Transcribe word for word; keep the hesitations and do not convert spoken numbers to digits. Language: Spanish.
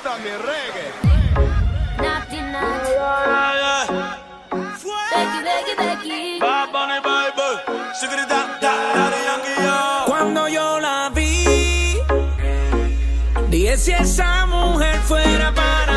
gusta mi reggae. Naughty, naughty. Becky, Becky, Becky. Bad Bunny, baby. Shiggy da, da, Daddy Yankee, yo. Cuando yo la vi, dije si esa mujer fuera para